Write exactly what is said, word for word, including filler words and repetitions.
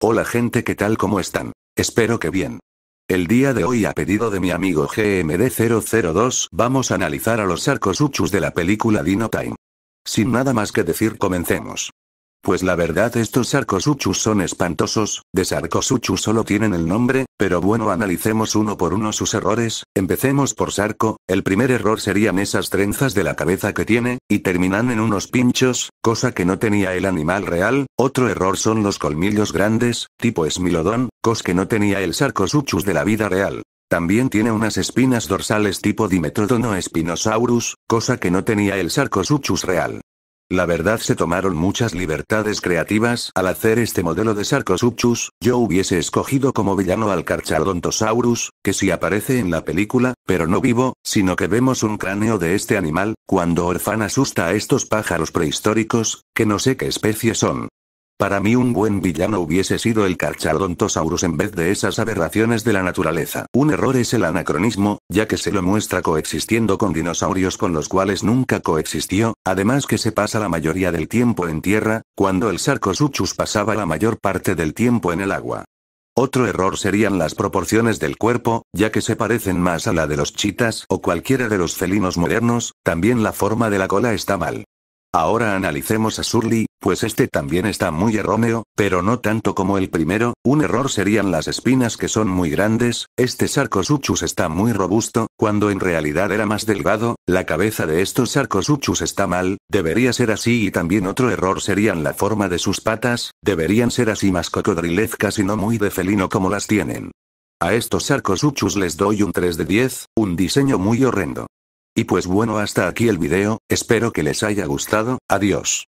Hola gente, ¿qué tal? ¿Cómo están? Espero que bien. El día de hoy, a pedido de mi amigo G M D cero cero dos, vamos a analizar a los Sarcosuchus de la película Dino Time. Sin nada más que decir, comencemos. Pues la verdad, estos Sarcosuchus son espantosos. De Sarcosuchus solo tienen el nombre, pero bueno, analicemos uno por uno sus errores. Empecemos por Sarco. El primer error serían esas trenzas de la cabeza que tiene, y terminan en unos pinchos, cosa que no tenía el animal real. Otro error son los colmillos grandes, tipo Smilodon, cosa que no tenía el Sarcosuchus de la vida real. También tiene unas espinas dorsales tipo Dimetrodon o Spinosaurus, cosa que no tenía el Sarcosuchus real. La verdad, se tomaron muchas libertades creativas al hacer este modelo de Sarcosuchus. Yo hubiese escogido como villano al Carcharodontosaurus, que sí aparece en la película, pero no vivo, sino que vemos un cráneo de este animal, cuando Orphan asusta a estos pájaros prehistóricos, que no sé qué especie son. Para mí, un buen villano hubiese sido el Carcharodontosaurus en vez de esas aberraciones de la naturaleza. Un error es el anacronismo, ya que se lo muestra coexistiendo con dinosaurios con los cuales nunca coexistió, además que se pasa la mayoría del tiempo en tierra, cuando el Sarcosuchus pasaba la mayor parte del tiempo en el agua. Otro error serían las proporciones del cuerpo, ya que se parecen más a la de los chitas o cualquiera de los felinos modernos. También la forma de la cola está mal. Ahora analicemos a Surly, pues este también está muy erróneo, pero no tanto como el primero. Un error serían las espinas, que son muy grandes. Este Sarcosuchus está muy robusto, cuando en realidad era más delgado. La cabeza de estos Sarcosuchus está mal, debería ser así. Y también otro error serían la forma de sus patas, deberían ser así más cocodrilescas y no muy de felino como las tienen. A estos Sarcosuchus les doy un tres de diez, un diseño muy horrendo. Y pues bueno, hasta aquí el video, espero que les haya gustado. Adiós.